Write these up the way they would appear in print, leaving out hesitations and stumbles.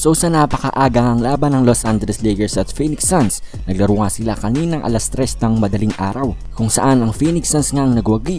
So sa napakaaga ngang laban ng Los Angeles Lakers at Phoenix Suns, naglaro nga sila kaninang alas 3 ng madaling araw, kung saan ang Phoenix Suns ngang nagwagi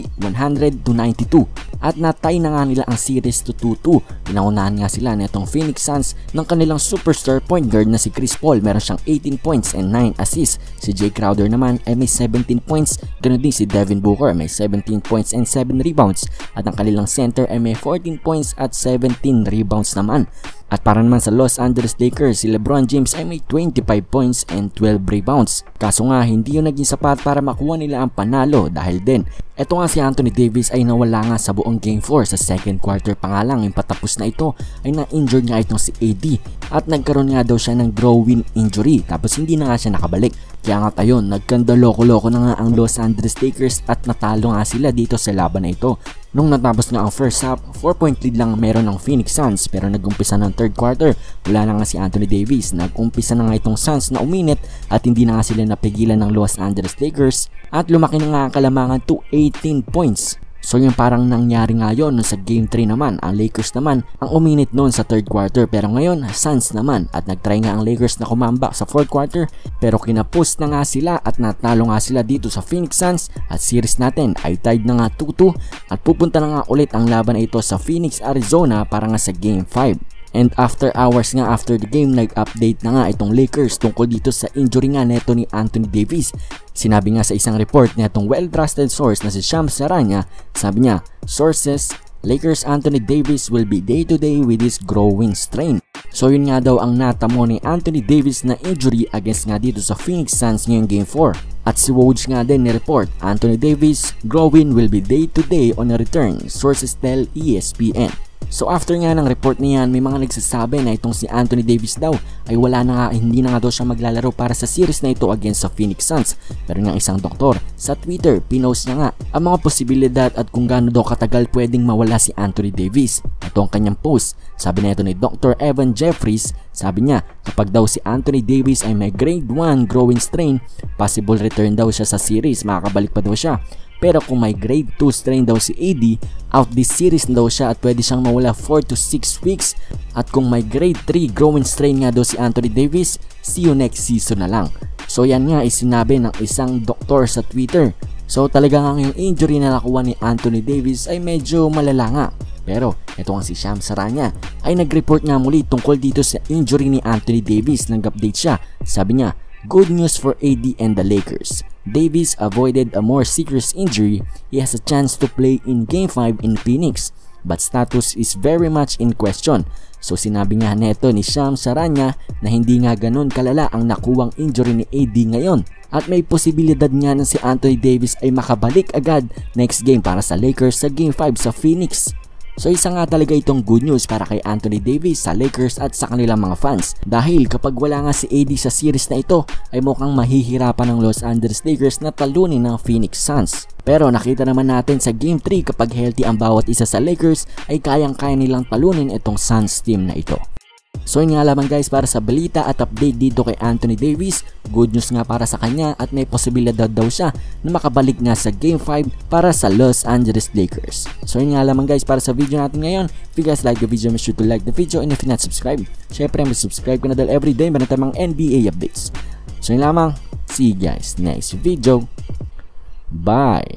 100-92 at natay na nga nila ang series to 2-2. Pinaunahan nga sila nitong Phoenix Suns ng kanilang superstar point guard na si Chris Paul, meron siyang 18 points and 9 assists. Si Jay Crowder naman ay may 17 points, ganoon din si Devin Booker may 17 points and 7 rebounds, at ang kanilang center ay may 14 points at 17 rebounds naman. At para naman sa Los Angeles Lakers, si LeBron James ay may 25 points and 12 rebounds. Kaso nga hindi yun naging sapat para makuha nila ang panalo dahil din eto nga si Anthony Davis ay nawala nga sa buong Game 4 sa second quarter pa nga lang. Yung patapos na ito ay na-injured nga itong si AD at nagkaroon nga daw siya ng groin injury, tapos hindi na nga siya nakabalik. Kaya nga tayo, nagkanda loko-loko na nga ang Los Angeles Lakers at natalo nga sila dito sa laban na ito. Nung natapos nga ang first half, 4-point lead lang meron ng Phoenix Suns, pero nag-umpisa ng third quarter, wala na nga si Anthony Davis. Nag-umpisa na nga itong Suns na uminit at hindi na nga sila napigilan ng Los Angeles Lakers at lumaki na nga ang kalamangan to 18 points. So yung parang nangyari nga yun sa Game 3 naman, ang Lakers naman ang uminit noon sa third quarter, pero ngayon Suns naman, at nagtry nga ang Lakers na kumambak sa fourth quarter pero kinapos na nga sila at natalo nga sila dito sa Phoenix Suns at series natin ay tied na nga 2-2 at pupunta na nga ulit ang laban na ito sa Phoenix, Arizona para nga sa Game 5. And after hours nga after the game, nag-update na nga itong Lakers tungkol dito sa injury nga neto ni Anthony Davis. Sinabi nga sa isang report na itong well-trusted source na si Shams Charania, sabi niya, sources, Lakers Anthony Davis will be day-to-day with his growing strain. So yun nga daw ang natamo ni Anthony Davis na injury against nga dito sa Phoenix Suns ngayong Game 4. At si Woj nga din ni-report, Anthony Davis growing will be day-to-day on a return, sources tell ESPN. So after nga ng report niyan, may mga nagsasabi na itong si Anthony Davis daw ay hindi na nga daw siya maglalaro para sa series na ito against sa Phoenix Suns. Pero nga isang doktor sa Twitter, pinost niya nga ang mga posibilidad at kung gaano daw katagal pwedeng mawala si Anthony Davis. Ito ang kanyang post. Sabi na ito ni Dr. Evan Jeffries, sabi niya kapag daw si Anthony Davis ay may grade 1 growing strain, possible return daw siya sa series, makakabalik pa daw siya. Pero kung may grade 2 strain daw si AD, out this series daw siya at pwede siyang mawala 4 to 6 weeks. At kung may grade 3 growing strain nga daw si Anthony Davis, see you next season na lang. So yan nga sinabi ng isang doktor sa Twitter. So talaga nga yung injury na nakuha ni Anthony Davis ay medyo malala nga. Pero ito nga si Shams Charania ay nag-report nga muli tungkol dito sa injury ni Anthony Davis. Nag-update siya, sabi niya, good news for AD and the Lakers. Davis avoided a more serious injury. He has a chance to play in Game 5 in Phoenix, but status is very much in question. So sinabi nga neto ni Shams Charania na hindi nga ganun kalala ang nakuwang injury ni AD ngayon. At may posibilidad nga na si Anthony Davis ay makabalik agad next game para sa Lakers sa Game 5 sa Phoenix. So isa nga talaga itong good news para kay Anthony Davis, sa Lakers at sa kanilang mga fans. Dahil kapag wala nga si AD sa series na ito ay mukhang mahihirapan ng Los Angeles Lakers na talunin ng Phoenix Suns. Pero nakita naman natin sa Game 3 kapag healthy ang bawat isa sa Lakers ay kayang-kaya nilang talunin itong Suns team na ito. So yun nga lamang guys para sa balita at update dito kay Anthony Davis. Good news nga para sa kanya at may posibilidad daw siya na makabalik nga sa Game 5 para sa Los Angeles Lakers. So yun nga lamang guys para sa video natin ngayon. If you guys like the video, make sure to like the video, and if you're not subscribed, syempre subscribe ka na dahil everyday meron tayong mga NBA updates. So yun lamang, see you guys next video. Bye!